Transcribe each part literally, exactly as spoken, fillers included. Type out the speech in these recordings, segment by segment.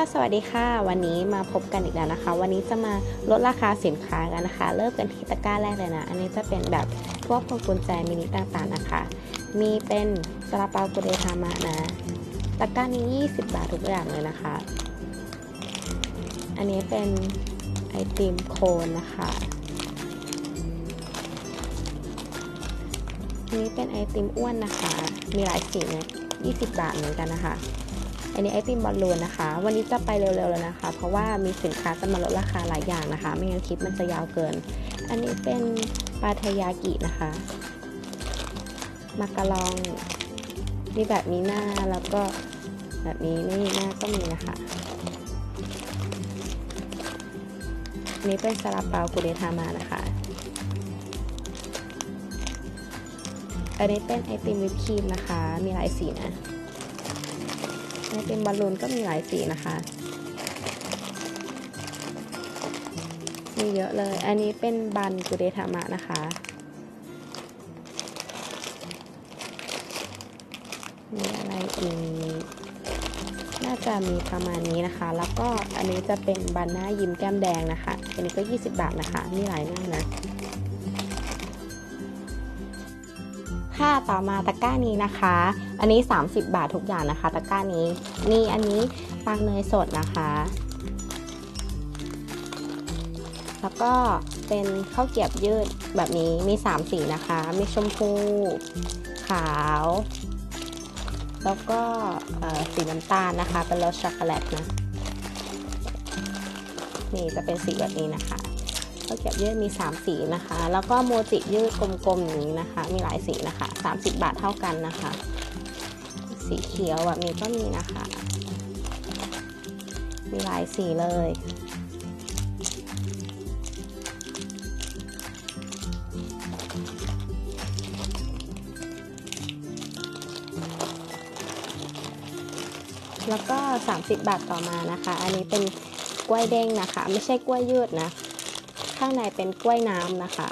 สวัสดีค่ะวันนี้มาพบกันอีกแล้วนะคะวันนี้จะมาลดราคาสินค้ากันนะคะเริ่มกันที่ตะกร้าแรกเลยนะอันนี้จะเป็นแบบพวกพวงกุญแจมินิต่างๆนะคะมีเป็นซาลาเปากุเดทามะนะตะกร้านี้ยี่สิบบาททุกอย่างเลยนะคะอันนี้เป็นไอติมโคนนะคะอันนี้เป็นไอติมอ้วนนะคะมีหลายสีเลยยี่สิบบาทเหมือนกันนะคะอันนี้ไอติมบอลลูนนะคะวันนี้จะไปเร็วๆแล้วนะคะเพราะว่ามีสินค้าจะมาลดราคาหลายอย่างนะคะไม่งั้นคลิปมันจะยาวเกินอันนี้เป็นปาเทยากินะคะมักกะลองมีแบบมีหน้าแล้วก็แบบนี้ไม่มีหน้าก็มีนะคะอันนี้เป็นซาลาเปากุเดทามะนะคะอันนี้เป็นไอติมวิปครีมนะคะมีหลายสีนะไอติมบอลลูนก็มีหลายสีนะคะมีเยอะเลยอันนี้เป็นบันกุเดทามะนะคะมีอะไรอีกน่าจะมีประมาณนี้นะคะแล้วก็อันนี้จะเป็นบันหน้ายิ้มแก้มแดงนะคะอันนี้ก็ยี่สิบบาทนะคะมีหลายหน้านะค่ะต่อมาตะกร้านี้นะคะอันนี้สามสิบบาททุกอย่างนะคะตะกร้านี้นี่อันนี้ปังเนยสดนะคะแล้วก็เป็นข้าวเกรี๊ยวยืดแบบนี้มีสามสีนะคะมีชมพูขาวแล้วก็สีน้ำตาลนะคะเป็นรสช็อกโกแลตนะนี่จะเป็นสีแบบนี้นะคะข้าวเกรี๊ยวยืดมีสามสีนะคะแล้วก็โมจิยืดกลมๆอย่างนี้นะคะมีหลายสีนะคะสามสิบบาทเท่ากันนะคะสีเขียวแบบนี้ก็มีนะคะมีหลายสีเลยแล้วก็สามสิบบาทต่อมานะคะอันนี้เป็นกล้วยเด้งนะคะไม่ใช่กล้วยยืดนะข้างในเป็นกล้วยน้ำนะคะ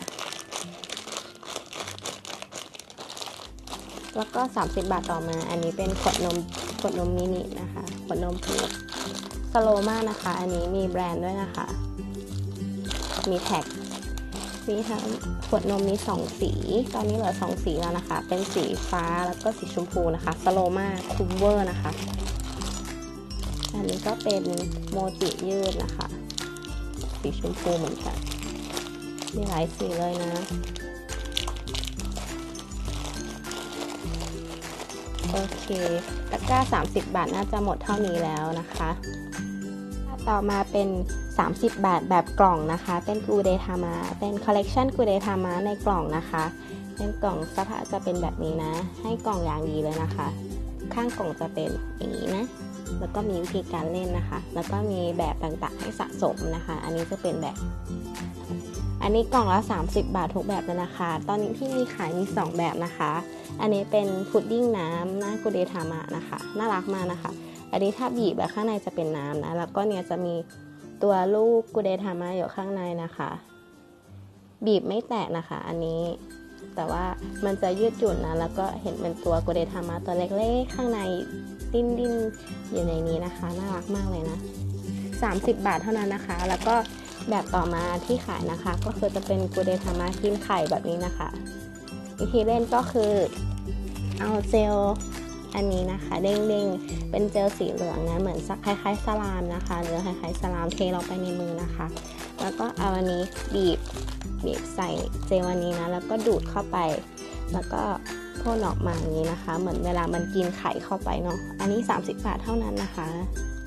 แล้วก็สามสิบบาทต่อมาอันนี้เป็นขวดนมขวดนมมินินะคะขวดนมพูดสโลมานะคะอันนี้มีแบรนด์ด้วยนะคะมีแท็กมีทั้งขวดนมมีสองสีตอนนี้เหลือสองสีแล้วนะคะเป็นสีฟ้าแล้วก็สีชมพูนะคะสโลมาคูเวอร์นะคะอันนี้ก็เป็นโมจิยืดนะคะสีชมพูเหมือนกันมีหลายสีเลยนะโอเคตะกร้าสามสิบบาทน่าจะหมดเท่านี้แล้วนะคะต่อมาเป็นสามสิบบาทแบบกล่องนะคะเป็นกูเดทามะเป็นคอลเลกชันกูเดทามะในกล่องนะคะเป็นกล่องสภาพจะเป็นแบบนี้นะให้กล่องอย่างดีเลยนะคะข้างกล่องจะเป็นอย่างนี้นะแล้วก็มีวิธีการเล่นนะคะแล้วก็มีแบบต่างๆให้สะสมนะคะอันนี้จะเป็นแบบอันนี้กล่องละสามสิบบาททุกแบบเลยนะคะตอนนี้ที่มีขายมีสองแบบนะคะอันนี้เป็นพุดดิ้งน้ำหน้ากูเดทามะนะคะน่ารักมากนะคะอันนี้ถ้าบีบแบบข้างในจะเป็นน้ำนะแล้วก็เนี่ยจะมีตัวลูกกูเดทามะอยู่ข้างในนะคะบีบไม่แตกนะคะอันนี้แต่ว่ามันจะยืดหยุ่นนะแล้วก็เห็นเป็นตัวกูเดทามะตัวเล็กๆข้างในดิ้นดิ้นอยู่ในนี้นะคะน่ารักมากเลยนะสามสิบบาทเท่านั้นนะคะแล้วก็แบบต่อมาที่ขายนะคะก็คือจะเป็นกูเดทามะกินไข่แบบนี้นะคะวิธีเล่นก็คือเอาเจลอันนี้นะคะเด้งๆเป็นเจลสีเหลืองนะเหมือนสักคล้ายๆสลามนะคะหรือคล้ายๆสลามเทลงไปในมือนะคะแล้วก็เอาอันนี้บีบบีบใส่เจลอันนี้นะแล้วก็ดูดเข้าไปแล้วก็พ่นออกมาอย่างนี้นะคะเหมือนเวลามันกินไข่เข้าไปเนาะอันนี้สามสิบบาทเท่านั้นนะคะ